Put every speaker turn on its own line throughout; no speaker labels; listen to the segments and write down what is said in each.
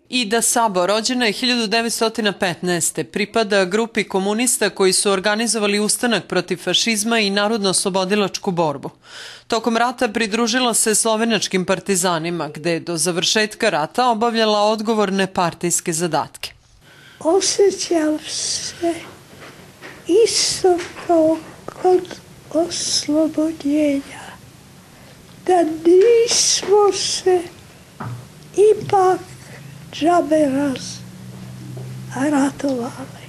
Ida Sabo rođena je 1915. Pripada grupi komunista koji su organizovali ustanak protiv fašizma i narodno-oslobodilačku borbu. Tokom rata pridružila se slovenačkim partizanima, gde je do završetka rata obavljala odgovorne partijske zadatke.
Osjećam se isto kao kod oslobodjenja, da nismo se ipak džabe ratovali.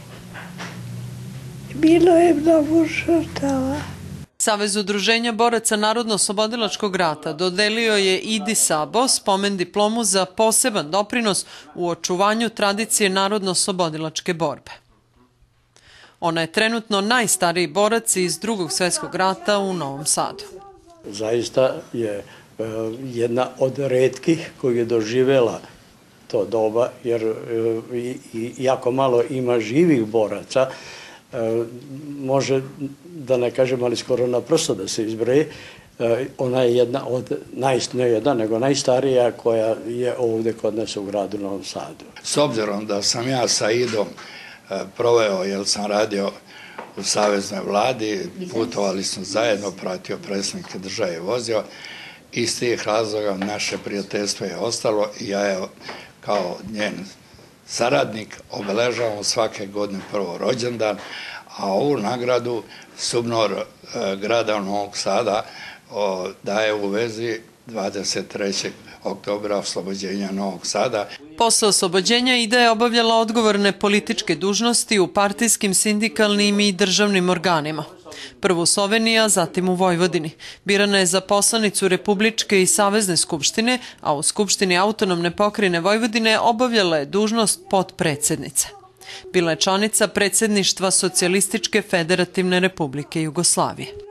Bilo je mnogo žrtava.
Savez udruženja boraca Narodno-oslobodilačkog rata dodelio je Idi Sabo spomen diplomu za poseban doprinos u očuvanju tradicije narodno-oslobodilačke borbe. Ona je trenutno najstariji borac iz Drugog svjetskog rata u Novom Sadu.
Zaista je jedna od retkih koji je doživela to doba, jer jako malo ima živih boraca, može, da ne kažem, ali skoro na prsto da se izbroji. Ona je jedna od, ne jedna, nego najstarija koja je ovdje kod nas u gradu Novom Sadu.
S obzirom da sam ja sa Idom proveo, jer sam radio u saveznoj vladi, putovali smo zajedno, pratio predsjednike države i vozio, iz tih razloga naše prijateljstvo je ostalo i ja je kao njen saradnik obeležavam svake godine prvo rođendan, a ovu nagradu SUBNOR grada Novog Sada daje u vezi 23. oktobra oslobođenja Novog Sada.
Posle oslobođenja Ida je obavljala odgovorne političke dužnosti u partijskim, sindikalnim i državnim organima. Prvo u Sloveniji, a zatim u Vojvodini. Birana je za poslanicu Republičke i Savezne skupštine, a u Skupštini autonomne pokrajine Vojvodine obavljala je dužnost potpredsednice. Bila je članica predsjedništva Socijalističke federativne republike Jugoslavije.